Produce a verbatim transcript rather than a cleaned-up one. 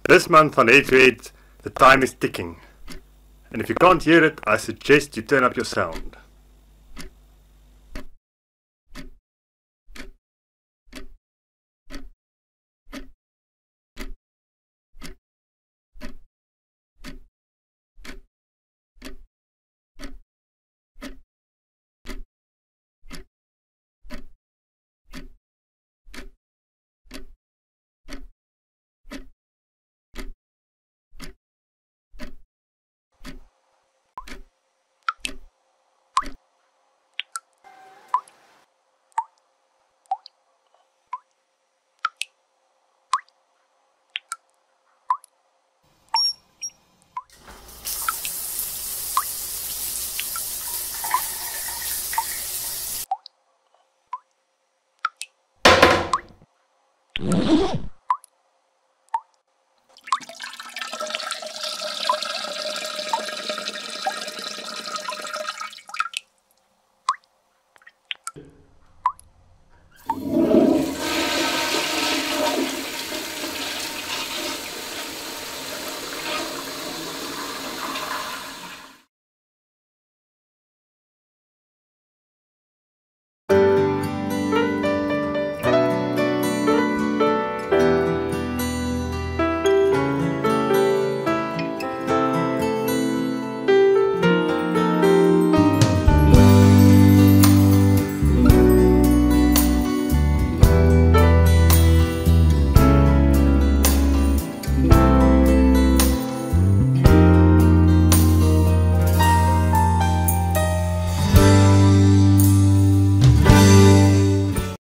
This month on Head to Head, the time is ticking. And if you can't hear it, I suggest you turn up your sound. Mm-hmm.